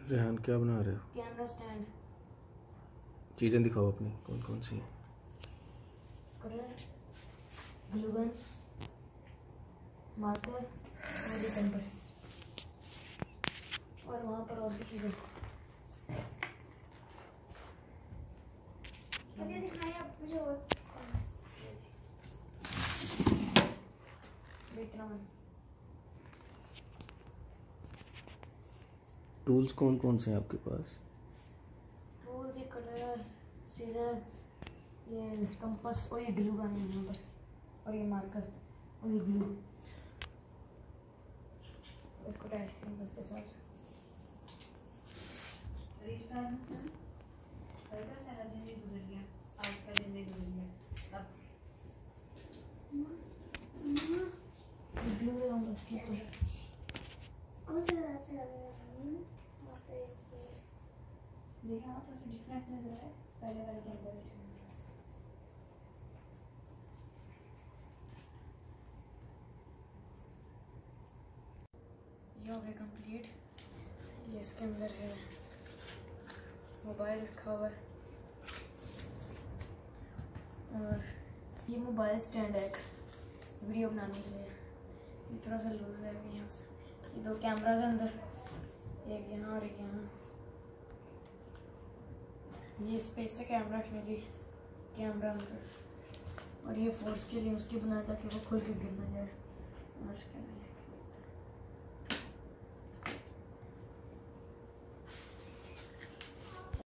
रेहान क्या बना रहे हो? Camera stand. चीज़ें दिखाओ अपनी, कौन कौन सी? कलर, ग्लू गन, मार्कर और ये कंपास, और वहाँ पर और भी चीज़ें। मुझे दिखाएं आप मुझे और इतना। टूल्स कौन कौन से हैं आपके पास? टूल्स, ये कटर, सीजर, ये कंपास और ये ग्लू गन है यहाँ पर, और ये मार्कर और ये ग्लू। इसको अटैच करेंगे इसके साथ। सारा दिन भी गुजर गया, आज का दिन भी गुजर गया। अब ग्लू लगाऊंगा इसके ऊपर। देखा आप डिफरेंस नजर आया पहले वाले कैमरे से? ये हो गया कंप्लीट। ये इसके अंदर है मोबाइल रखा हुआ है, और ये मोबाइल स्टैंड है एक वीडियो बनाने के लिए। ये थोड़ा सा लूज है अभी यहाँ से। ये दो कैमराज है अंदर, एक यहाँ और एक यहाँ। ये स्पेस से कैमरा रखने की कैमरा अंदर, और ये फोर्स के लिए उसकी बनाया ताकि वो खुल के गिर ना जाए। और इसके अंदर